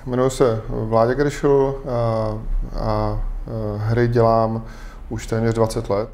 Jmenuji se Vláďa Kryšl a hry dělám už téměř 20 let.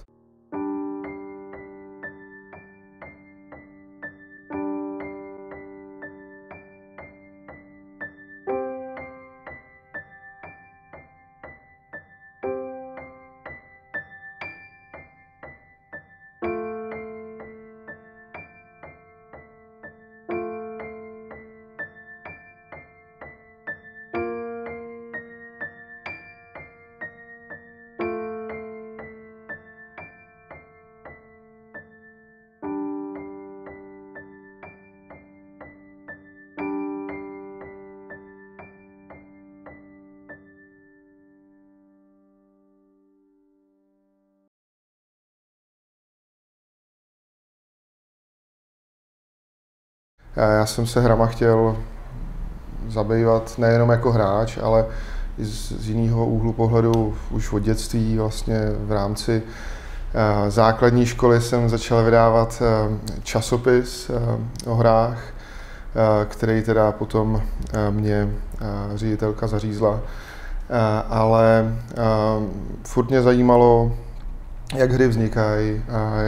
Já jsem se hrama chtěl zabývat nejenom jako hráč, ale i z jiného úhlu pohledu už od dětství. Vlastně v rámci základní školy jsem začal vydávat časopis o hrách, který teda potom mě ředitelka zařízla. Ale furt mě zajímalo, jak hry vznikají,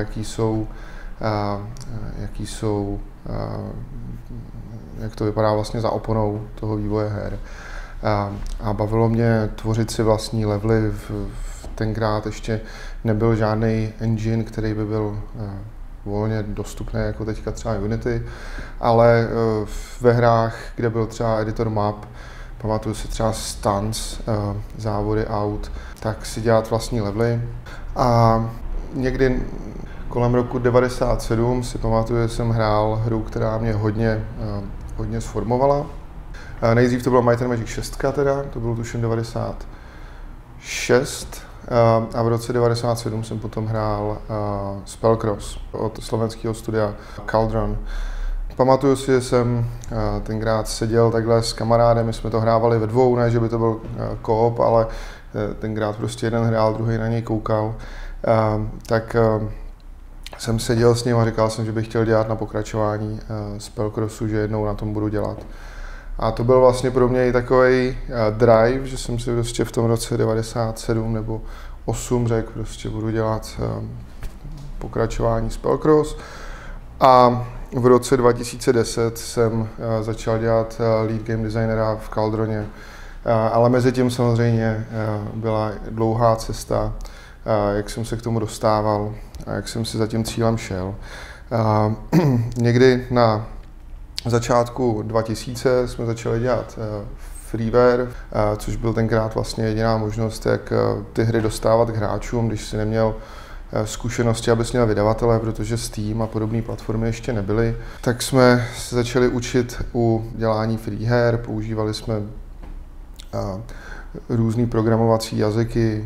jak to vypadá vlastně za oponou toho vývoje her. A bavilo mě tvořit si vlastní levely. Tenkrát ještě nebyl žádný engine, který by byl volně dostupný, jako teďka třeba Unity, ale ve hrách, kde byl třeba editor map, pamatuju si třeba stunts, závody aut, tak si dělat vlastní levely. A někdy kolem roku 1997 si pamatuju, že jsem hrál hru, která mě hodně sformovala. Nejdřív to bylo Might and Magic 6, teda, to bylo tuším 96. A v roce 1997 jsem potom hrál Spellcross od slovenského studia Cauldron. Pamatuju si, že jsem tenkrát seděl takhle s kamarádem, my jsme to hrávali ve dvou, ne že by to byl koop, ale tenkrát prostě jeden hrál, druhý na něj koukal. Tak jsem seděl s ním a říkal jsem, že bych chtěl dělat na pokračování Spellcrossu, že jednou na tom budu dělat. A to byl vlastně pro mě i takový drive, že jsem si prostě v tom roce 97 nebo 8 řekl, prostě budu dělat pokračování Spellcross. A v roce 2010 jsem začal dělat lead game designera v Cauldroně. Ale mezi tím samozřejmě byla dlouhá cesta, jak jsem se k tomu dostával a jak jsem si za tím cílem šel. Někdy na začátku 2000 jsme začali dělat freeware, což byl tenkrát vlastně jediná možnost, jak ty hry dostávat k hráčům, když si neměl zkušenosti, abys měl vydavatele, protože Steam a podobné platformy ještě nebyly. Tak jsme se začali učit u dělání freeher, používali jsme různý programovací jazyky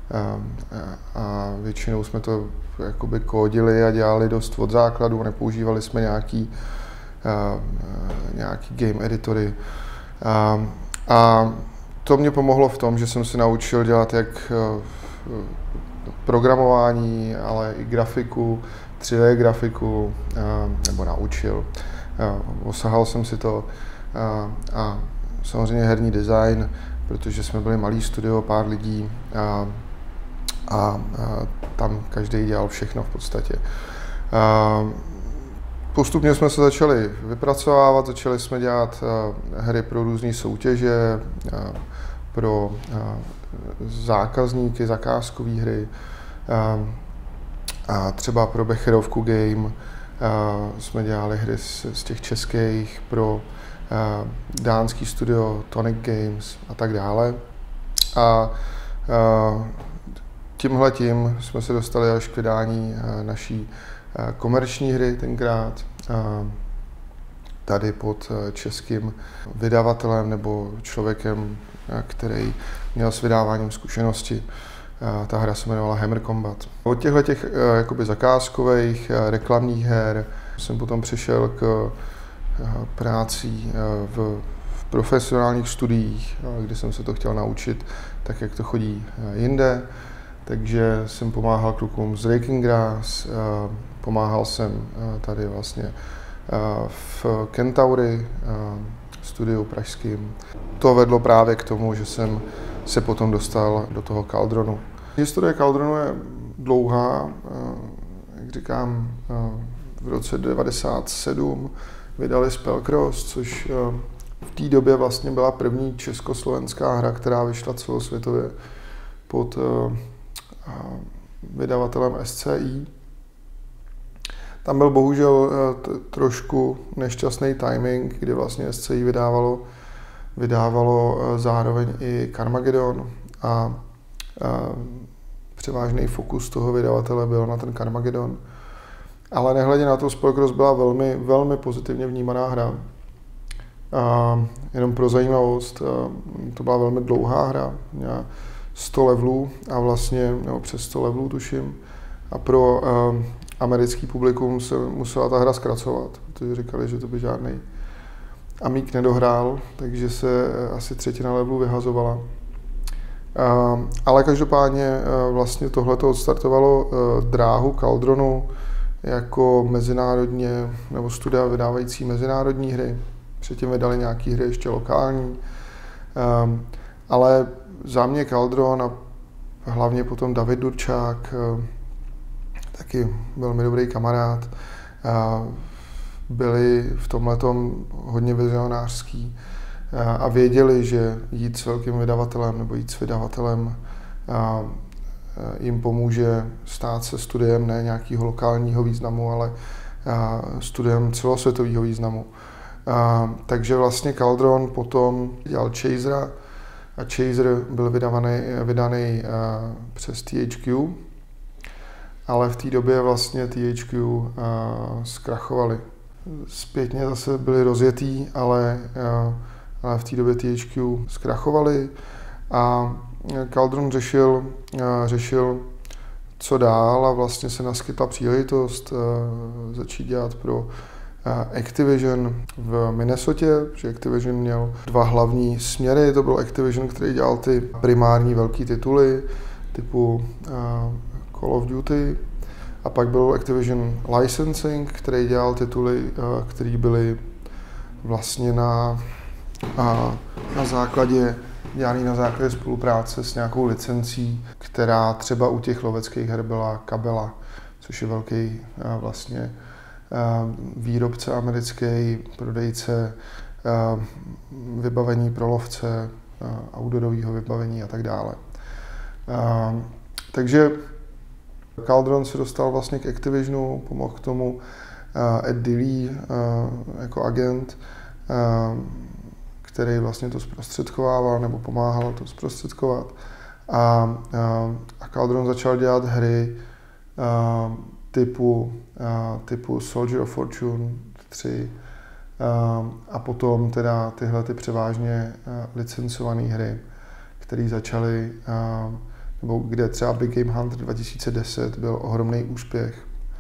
a většinou jsme to jakoby kódili a dělali dost od základu, nepoužívali jsme nějaký game editory. A to mě pomohlo v tom, že jsem se naučil dělat jak programování, ale i grafiku, 3D grafiku, nebo naučil. Osahal jsem si to a samozřejmě herní design, protože jsme byli malý studio, pár lidí a tam každý dělal všechno v podstatě. Postupně jsme se začali vypracovávat, začali jsme dělat hry pro různé soutěže, pro zákazníky, zakázkové hry. A třeba pro Becherovku Game jsme dělali hry z těch českých, pro dánský studio Tonic Games a tak dále. A tímhletím jsme se dostali až k vydání naší komerční hry tenkrát, tady pod českým vydavatelem nebo člověkem, který měl s vydáváním zkušenosti. Ta hra se jmenovala Hammer Combat. Od těchto jakoby zakázkových reklamních her jsem potom přišel k práci v profesionálních studiích, kde jsem se to chtěl naučit tak, jak to chodí jinde. Takže jsem pomáhal klukům z Raking Grass, pomáhal jsem tady vlastně v Kentaury studiu pražským. To vedlo právě k tomu, že jsem se potom dostal do toho Cauldronu. Historie Cauldronu je dlouhá, jak říkám, v roce 1997 vydali Spellcross, což v té době vlastně byla první československá hra, která vyšla celosvětově pod vydavatelem SCI. Tam byl bohužel trošku nešťastný timing, kdy vlastně SCI vydávalo zároveň i Carmageddon a převážný fokus toho vydavatele byl na ten Carmageddon. Ale nehledě na to, Spellcross byla velmi, velmi pozitivně vnímaná hra. Jenom pro zajímavost, to byla velmi dlouhá hra, měla 100 levelů a vlastně, nebo přes 100 levelů tuším, a pro americký publikum se musela ta hra zkracovat, protože říkali, že to by žádný amík nedohrál, takže se asi třetina levelů vyhazovala. Ale každopádně vlastně tohleto odstartovalo dráhu Cauldronu jako mezinárodně, nebo studia vydávající mezinárodní hry. Předtím vydali nějaké hry ještě lokální, ale za mě Cauldron a hlavně potom David Durčák, taky velmi dobrý kamarád, byli v tomhletom hodně vizionářský a věděli, že jít s velkým vydavatelem nebo jít s vydavatelem jim pomůže stát se studiem ne nějakého lokálního významu, ale studiem celosvětového významu. Takže vlastně Cauldron potom dělal Chasera a Chaser byl vydaný přes THQ, ale v té době vlastně THQ zkrachovali. Zpětně zase byli rozjetý, ale v té době THQ zkrachovali a Cauldron řešil, co dál, a vlastně se naskytla příležitost začít dělat pro Activision v Minnesotě, protože Activision měl dva hlavní směry. To byl Activision, který dělal ty primární velký tituly typu Call of Duty, a pak byl Activision Licensing, který dělal tituly, které byly vlastně na základě spolupráce s nějakou licencí, která třeba u těch loveckých her byla Cabela, což je velký vlastně výrobce americký, prodejce vybavení pro lovce, outdoorového vybavení a tak dále. Takže Cauldron se dostal vlastně k Activisionu, pomohl k tomu Ed Dilly jako agent, který vlastně to zprostředkovával nebo pomáhal to zprostředkovat. A Cauldron začal dělat hry typu Soldier of Fortune 3 a potom teda tyhle ty převážně licencované hry, které začaly, nebo kde třeba Big Game Hunter 2010 byl ohromný úspěch.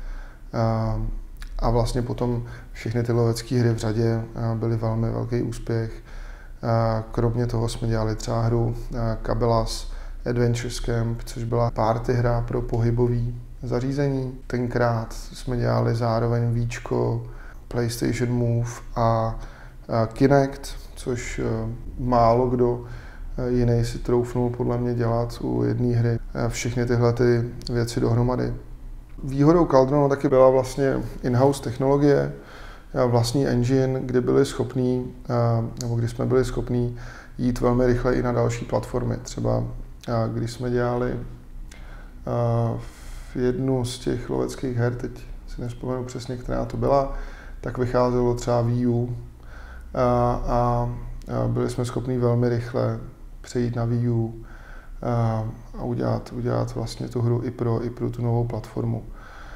A vlastně potom všechny ty lovecké hry v řadě byly velmi velký úspěch. Kromě toho jsme dělali třeba hru Cabela's Adventures Camp, což byla party hra pro pohybový zařízení. Tenkrát jsme dělali zároveň víčko, PlayStation Move a Kinect, což málo kdo jiný si troufnul podle mě dělat u jedné hry. Všechny tyhle ty věci dohromady. Výhodou Cauldronu taky byla vlastně in-house technologie, vlastní engine, kdy jsme byli schopní jít velmi rychle i na další platformy. Třeba když jsme dělali jednu z těch loveckých her, teď si nevzpomenu přesně, která to byla, tak vycházelo třeba Wii U a byli jsme schopni velmi rychle přejít na Wii U a udělat vlastně tu hru i pro tu novou platformu.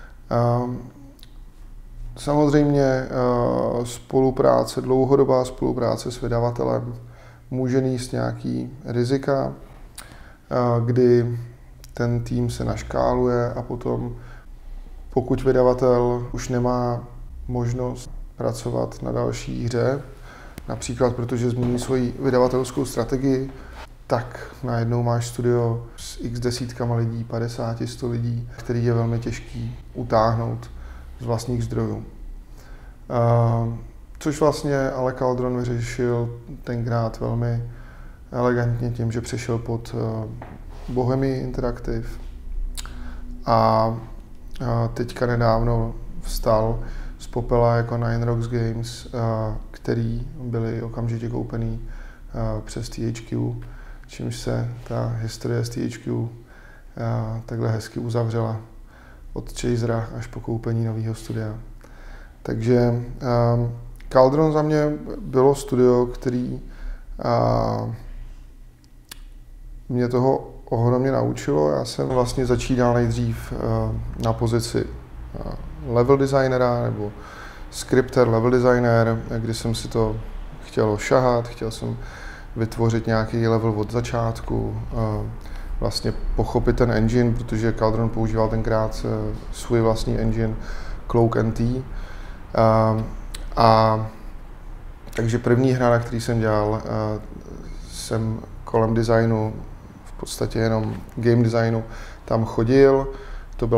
Samozřejmě dlouhodobá spolupráce s vydavatelem může nést nějaký rizika, kdy ten tým se naškáluje a potom, pokud vydavatel už nemá možnost pracovat na další hře, například protože změní svoji vydavatelskou strategii, tak najednou máš studio s x desítkama lidí, 50, 100 lidí, který je velmi těžký utáhnout z vlastních zdrojů. Což vlastně ale Cauldron vyřešil tenkrát velmi elegantně tím, že přešel pod Bohemia Interactive a teďka nedávno vstal z popela jako Nine Rocks Games, který byli okamžitě koupený přes THQ, čímž se ta historie z THQ takhle hezky uzavřela od Chasera až po koupení nového studia. Takže Cauldron za mě bylo studio, který mě toho ohromně naučilo. Já jsem vlastně začínal nejdřív na pozici level designera nebo scripter, level designer, kdy jsem si to chtěl ošahat, chtěl jsem vytvořit nějaký level od začátku, vlastně pochopit ten engine, protože Cauldron používal tenkrát svůj vlastní engine Cloak NT. Takže první hra, na který jsem dělal, jsem kolem designu, v podstatě jenom game designu, tam chodil. To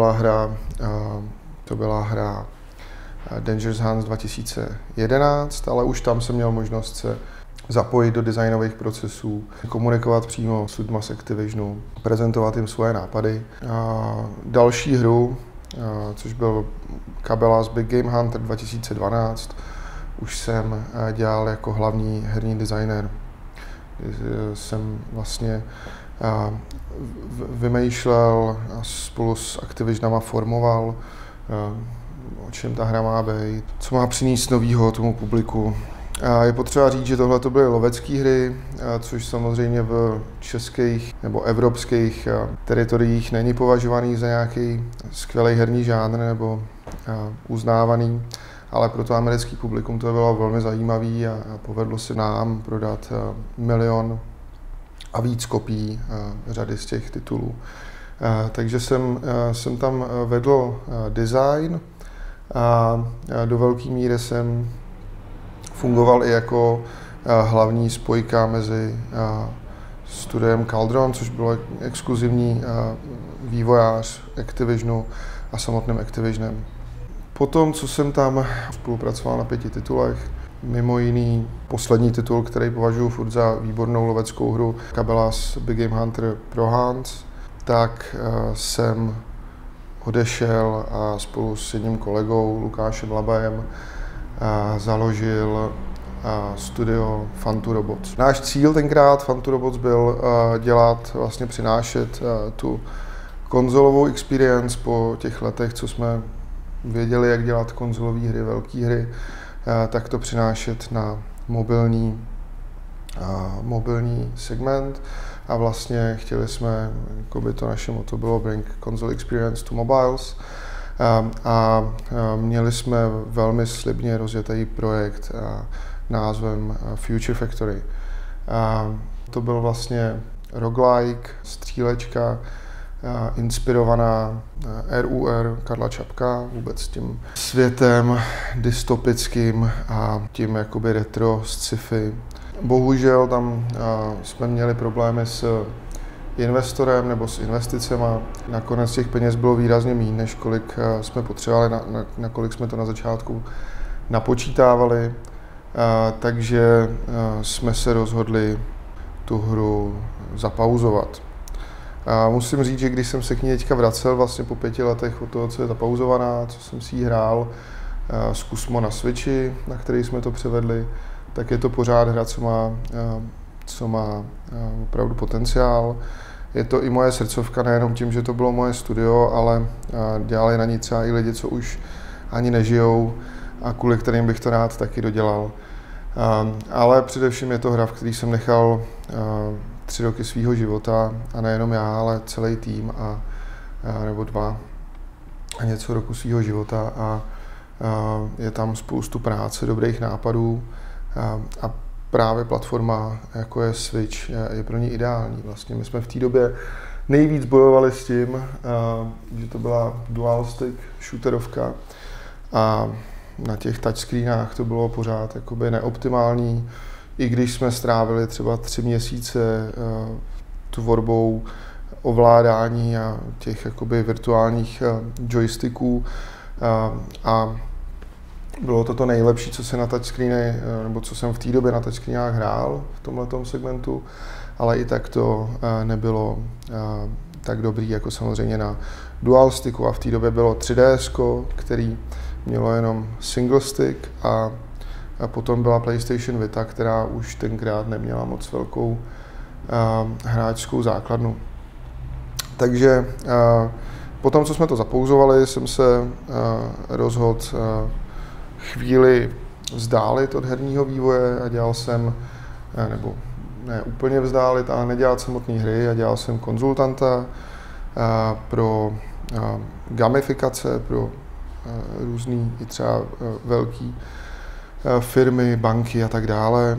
byla hra Dangerous Hands 2011, ale už tam jsem měl možnost se zapojit do designových procesů, komunikovat přímo s lidma z Activisionu, prezentovat jim svoje nápady. Další hru, což byl Cabela's Big Game Hunter 2012, už jsem dělal jako hlavní herní designer. Jsem vlastně vymýšlel a spolu s Activisionama formoval, o čem ta hra má být, co má přinést novýho tomu publiku. Je potřeba říct, že tohle to byly lovecké hry, což samozřejmě v českých nebo evropských teritoriích není považovaný za nějaký skvělý herní žánr nebo uznávaný, ale pro to americký publikum to bylo velmi zajímavý a povedlo se nám prodat 1 milion a víc kopií řady z těch titulů. Takže jsem tam vedl design a do velké míry jsem fungoval i jako hlavní spojka mezi studiem Cauldron, což bylo exkluzivní vývojář Activisionu a samotným Activisionem. Potom, co jsem tam spolupracoval na 5 titulech, mimo jiný poslední titul, který považuji furt za výbornou loveckou hru, Cabela's Big Game Hunter Pro Hunts, tak jsem odešel a spolu s jedním kolegou, Lukášem Labajem, založil studio Fun2 Robots. Náš cíl tenkrát Fun2 Robots byl vlastně přinášet tu konzolovou experience po těch letech, co jsme věděli, jak dělat konzolové hry, velké hry, tak to přinášet na mobilní segment a vlastně chtěli jsme, jako by to naše motto bylo Bring Console Experience to Mobiles, a měli jsme velmi slibně rozjetý projekt názvem Future Factory. To byl vlastně roguelike, střílečka, inspirovaná RUR Karla Čapka, vůbec tím světem dystopickým a tím jakoby retro sci-fi. Bohužel tam jsme měli problémy s investorem nebo s investicema. Nakonec těch peněz bylo výrazně méně, než kolik jsme potřebovali, na kolik jsme to na začátku napočítávali. Takže jsme se rozhodli tu hru zapauzovat. Musím říct, že když jsem se k ní teďka vracel vlastně po 5 letech od toho, co je zapauzovaná, co jsem si ji hrál, zkusmo na Switchi, na který jsme to převedli, tak je to pořád hra, co má opravdu potenciál. Je to i moje srdcovka, nejenom tím, že to bylo moje studio, ale dělali na ní třeba i lidi, co už ani nežijou a kvůli kterým bych to rád taky dodělal. Ale především je to hra, v který jsem nechal 3 roky svého života a nejenom já, ale celý tým nebo 2 a něco roku svého života a je tam spoustu práce, dobrých nápadů a právě platforma, jako je Switch, je pro ní ideální. Vlastně my jsme v té době nejvíc bojovali s tím, že to byla dual stick shooterovka a na těch touchscreenách to bylo pořád jakoby neoptimální, i když jsme strávili třeba 3 měsíce tvorbou ovládání a těch jakoby virtuálních joysticků a Bylo to nejlepší, co se na touchscreeny, nebo co jsem v té době na touchscreenách hrál v tomhletom segmentu, ale i tak to nebylo tak dobrý, jako samozřejmě na DualSticku, a v té době bylo 3DS, který mělo jenom single stick, a potom byla PlayStation Vita, která už tenkrát neměla moc velkou hráčskou základnu. Takže potom, co jsme to zapouzovali, jsem se rozhodl chvíli vzdálit od herního vývoje a dělal jsem, nebo ne úplně vzdálit, ale nedělat samotné hry, a dělal jsem konzultanta pro gamifikace, pro různý i třeba velký firmy, banky a tak dále.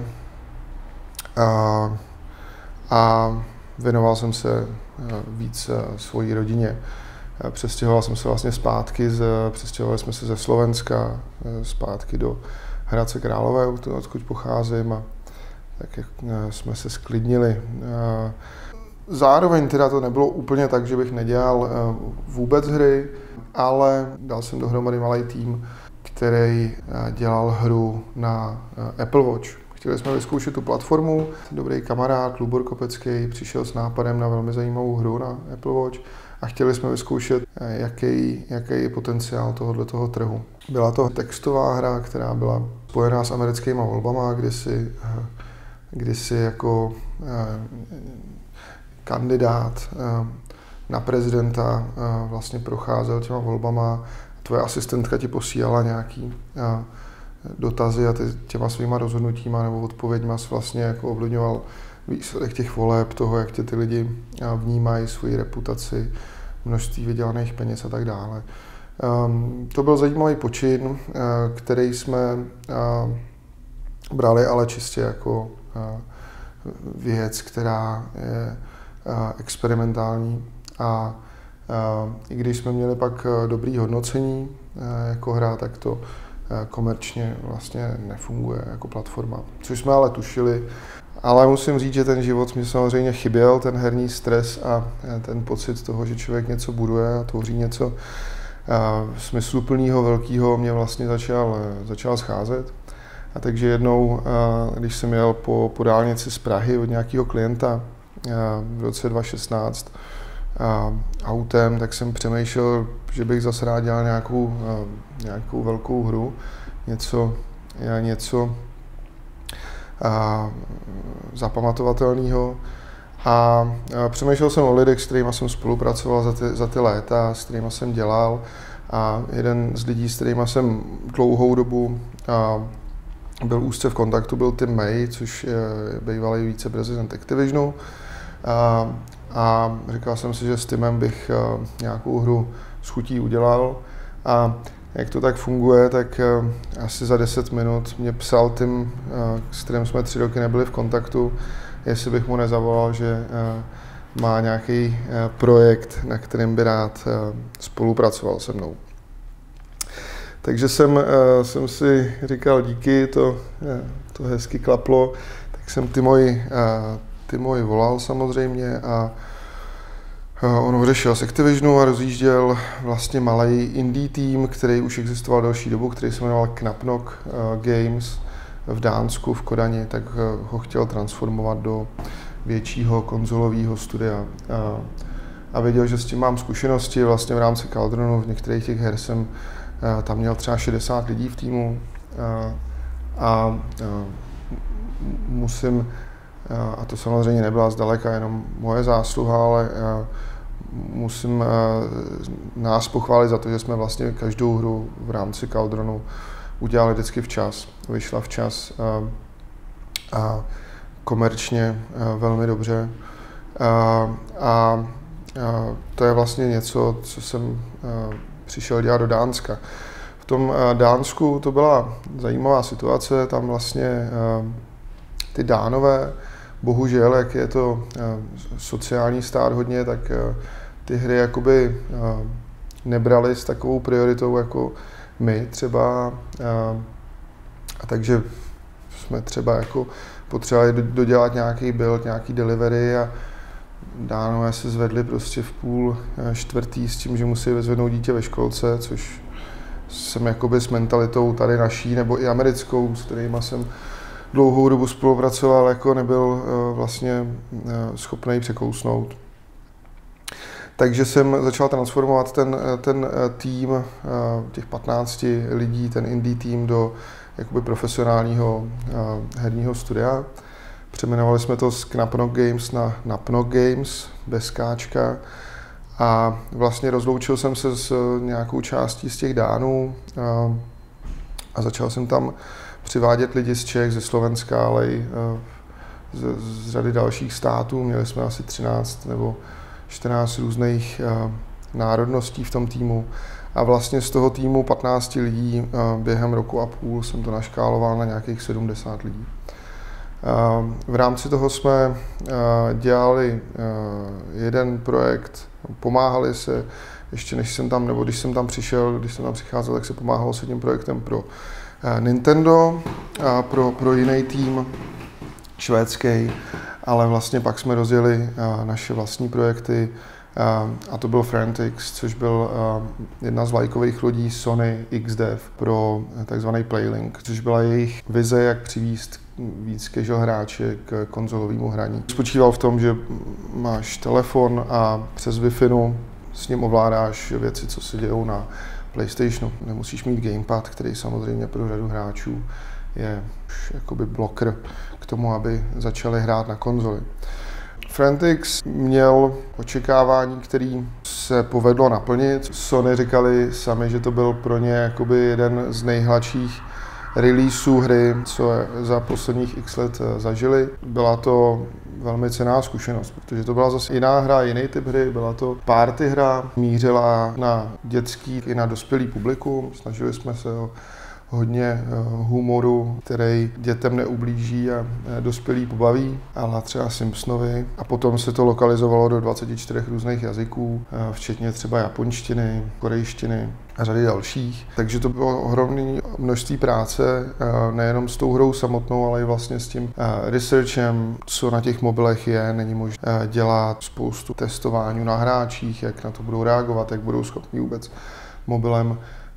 A věnoval jsem se víc svojí rodině. Přestěhoval jsem se vlastně přestěhovali jsme se ze Slovenska zpátky do Hradce Králové, odkud pocházím, a tak jsme se sklidnili. Zároveň teda to nebylo úplně tak, že bych nedělal vůbec hry, ale dal jsem dohromady malý tým, který dělal hru na Apple Watch. Chtěli jsme vyzkoušet tu platformu. Dobrý kamarád, Lubor Kopecký, přišel s nápadem na velmi zajímavou hru na Apple Watch a chtěli jsme vyzkoušet, jaký je potenciál tohoto trhu. Byla to textová hra, která byla spojená s americkýma volbama, kdy si jako kandidát na prezidenta vlastně procházel těma volbama. Tvoje asistentka ti posílala nějaký dotazy a ty těma svýma rozhodnutíma nebo odpověďma vlastně jako ovlivňoval výsledek těch voleb, toho, jak tě ty lidi vnímají, svoji reputaci, množství vydělaných peněz a tak dále. To byl zajímavý počin, který jsme brali ale čistě jako věc, která je experimentální, a i když jsme měli pak dobrý hodnocení jako hra, tak to komerčně vlastně nefunguje jako platforma, což jsme ale tušili. Ale musím říct, že ten život mi samozřejmě chyběl, ten herní stres a ten pocit toho, že člověk něco buduje a tvoří něco smysluplného, velkého, mě vlastně začal scházet. A takže jednou, když jsem jel po dálnici z Prahy od nějakého klienta v roce 2016 autem, tak jsem přemýšlel, že bych zase rád dělal nějakou velkou hru, něco zapamatovatelného. A přemýšlel jsem o lidech, s kterými jsem spolupracoval za ty léta, s kterými jsem dělal. A jeden z lidí, s kterými jsem dlouhou dobu byl úzce v kontaktu, byl Tim May, což je bývalý viceprezident Activisionu. A říkal jsem si, že s Timem bych nějakou hru s chutí udělal. A jak to tak funguje, tak asi za 10 minut mě psal Tim, s kterým jsme 3 roky nebyli v kontaktu, jestli bych mu nezavolal, že má nějaký projekt, na kterém by rád spolupracoval se mnou. Takže jsem si říkal díky, to hezky klaplo, tak jsem Timovi volal samozřejmě a on odešel z Activisionu a rozjížděl vlastně malý indie tým, který už existoval delší dobu, který se jmenoval Knapnock Games v Dánsku, v Kodani, tak ho chtěl transformovat do většího konzolového studia. A věděl, že s tím mám zkušenosti, vlastně v rámci Cauldronu, v některých těch her jsem tam měl třeba 60 lidí v týmu a to samozřejmě nebyla zdaleka jenom moje zásluha, ale musím nás pochválit za to, že jsme vlastně každou hru v rámci Cauldronu udělali vždycky včas, vyšla včas a komerčně velmi dobře. A to je vlastně něco, co jsem přišel dělat do Dánska. V tom Dánsku to byla zajímavá situace, tam vlastně ty Dánové, bohužel, jak je to sociální stát hodně, tak ty hry jakoby nebrali s takovou prioritou jako my třeba. A takže jsme třeba jako potřebovali dodělat nějaký build, nějaký delivery a Dánové se zvedli prostě v 3:30 s tím, že musí vyzvednout dítě ve školce, což jsem jakoby s mentalitou tady naší nebo i americkou, s kterými jsem dlouhou dobu spolupracoval, jako nebyl vlastně schopný překousnout. Takže jsem začal transformovat ten tým těch 15 lidí, ten indie tým do jakoby profesionálního herního studia. Přeměnovali jsme to z Knapnock Games na Napnock Games, bez káčka. A vlastně rozloučil jsem se s nějakou částí z těch Dánů a začal jsem tam přivádět lidi z Čech, ze Slovenska, ale i z řady dalších států. Měli jsme asi 13 nebo 14 různých národností v tom týmu. A vlastně z toho týmu 15 lidí během roku a půl jsem to naškáloval na nějakých 70 lidí. V rámci toho jsme dělali jeden projekt, pomáhali se, ještě než jsem tam, nebo když jsem tam přišel, když jsem tam přicházel, tak se pomáhalo s jedním projektem pro Nintendo, pro jiný tým švédský, ale vlastně pak jsme rozjeli naše vlastní projekty a to byl Frantics, což byl jedna z vlajkových lodí Sony XDev pro takzvaný Playlink, což byla jejich vize, jak přivést víc casual hráče k konzolovému hraní. Spočíval v tom, že máš telefon a přes Wi-Fi s ním ovládáš věci, co se dějou na PlayStationu. Nemusíš mít gamepad, který samozřejmě pro řadu hráčů je už jakoby bloker k tomu, aby začali hrát na konzoli. Frantics měl očekávání, který se povedlo naplnit. Sony říkali sami, že to byl pro ně jakoby jeden z nejhladších releaseů hry, co za posledních x let zažili. Byla to velmi cenná zkušenost, protože to byla zase jiná hra, jiný typ hry, byla to party hra, mířila na dětský i na dospělý publikum, snažili jsme se o hodně humoru, který dětem neublíží a dospělí pobaví, ale třeba Simpsonovi. A potom se to lokalizovalo do 24 různých jazyků, včetně třeba japonštiny, korejštiny a řady dalších. Takže to bylo ohromné množství práce, nejenom s tou hrou samotnou, ale i vlastně s tím researchem, co na těch mobilech je. Není možné dělat spoustu testování na hráčích, jak na to budou reagovat, jak budou schopni vůbec mobilem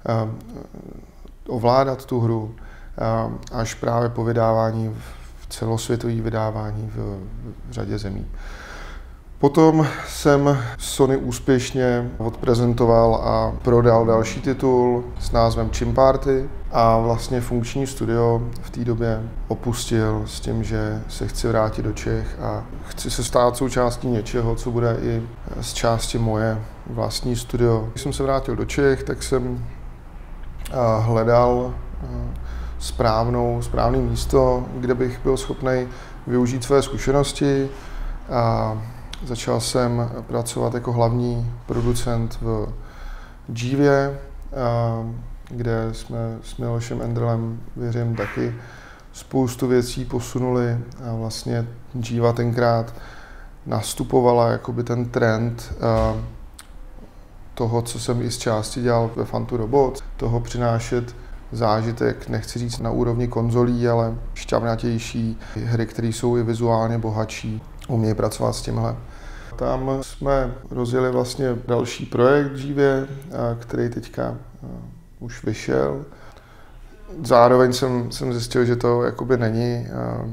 ovládat tu hru, až právě po vydávání, v celosvětové vydávání v řadě zemí. Potom jsem Sony úspěšně odprezentoval a prodal další titul s názvem Chimparty a vlastně funkční studio v té době opustil s tím, že se chci vrátit do Čech a chci se stát součástí něčeho, co bude i z části moje vlastní studio. Když jsem se vrátil do Čech, tak jsem hledal správné místo, kde bych byl schopný využít své zkušenosti. A začal jsem pracovat jako hlavní producent v Jivě, kde jsme s Milošem Enderlem, věřím, taky spoustu věcí posunuli. A vlastně Jiva tenkrát nastupovala jakoby ten trend toho, co jsem i z části dělal ve Fantu Robot, toho přinášet zážitek, nechci říct na úrovni konzolí, ale šťavnatější hry, které jsou i vizuálně bohatší, umějí pracovat s tímhle. Tam jsme rozjeli vlastně další projekt v Jivě, který teďka už vyšel. Zároveň jsem zjistil, že to jakoby není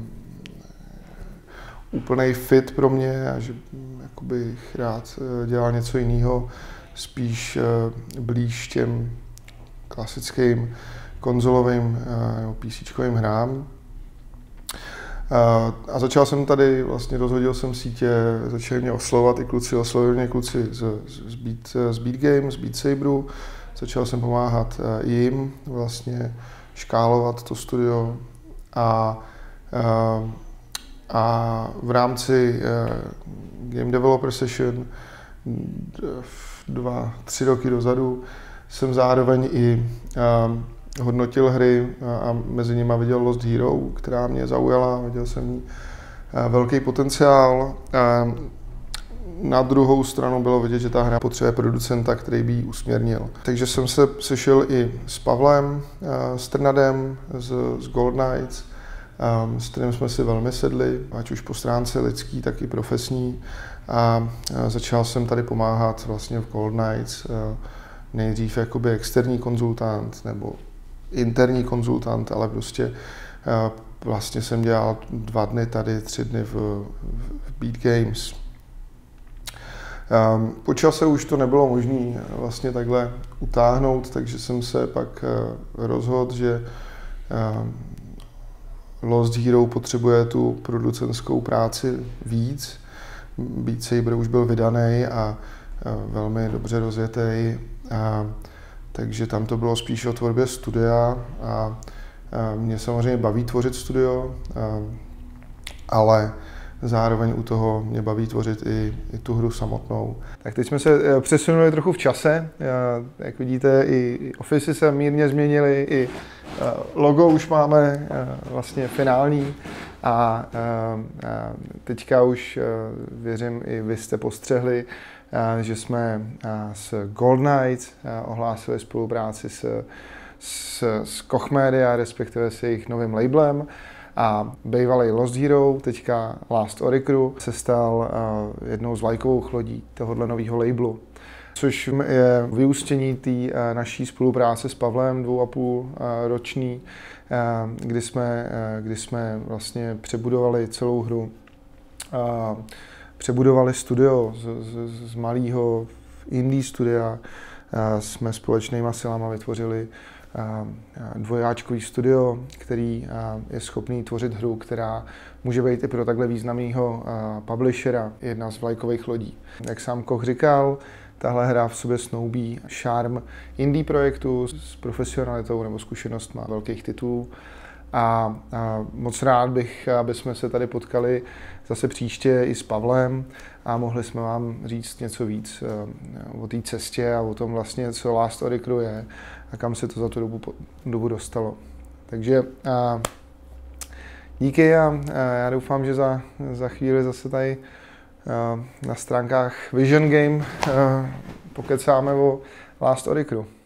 úplnej fit pro mě a že jakoby rád dělal něco jiného, spíš blíž těm klasickým konzolovým nebo PCčkovým hrám. A začal jsem tady, vlastně rozhodil jsem sítě, začali mě oslovovat i kluci, oslovili mě kluci z Beat Games, z Beat Saberu. Začal jsem pomáhat jim vlastně škálovat to studio a v rámci Game Developer Session 2-3 roky dozadu jsem zároveň i hodnotil hry a mezi nimi viděl Lost Hero, která mě zaujala, viděl jsem jí velký potenciál. Na druhou stranu bylo vidět, že ta hra potřebuje producenta, který by ji usměrnil. Takže jsem se sešel i s Pavlem Strnadem z Gold Knights, s kterým jsme si velmi sedli, ať už po stránce lidský, tak i profesní. A začal jsem tady pomáhat vlastně v Gold Knights nejdřív jakoby externí konzultant nebo interní konzultant, ale prostě vlastně jsem dělal 2 dny tady, 3 dny v Beat Games. Po čase už to nebylo možné vlastně takhle utáhnout, takže jsem se pak rozhodl, že Lost Hero potřebuje tu producentskou práci víc. Beat Saber už byl vydaný a velmi dobře rozjetý, takže tam to bylo spíš o tvorbě studia a mě samozřejmě baví tvořit studio, ale zároveň u toho mě baví tvořit i tu hru samotnou. Tak teď jsme se přesunuli trochu v čase. Jak vidíte, i ofisy se mírně změnily, i logo už máme vlastně finální a teďka už věřím, i vy jste postřehli, že jsme s Gold Knights ohlásili spolupráci s Koch Media, respektive s jejich novým labelem. A bývalý Lost Hero, teďka Last Oricru, se stal jednou z vlajkových lodí tohohle nového labelu. Což je vyústění té naší spolupráce s Pavlem 2,5 roční, kdy jsme vlastně přebudovali celou hru. Přebudovali studio z malého indie studia. Jsme společnýma silama vytvořili dvojáčkový studio, který je schopný tvořit hru, která může být i pro takhle významného publishera, jedna z vlajkových lodí. Jak sám Koch říkal, tahle hra v sobě snoubí šarm indie projektu s profesionalitou nebo zkušenostma velkých titulů. A moc rád bych, aby jsme se tady potkali zase příště i s Pavlem a mohli jsme vám říct něco víc o té cestě a o tom vlastně, co Last Oricru je a kam se to za tu dobu dostalo. Takže díky a já doufám, že za chvíli zase tady na stránkách Vision Game pokecáme o Last Oricru.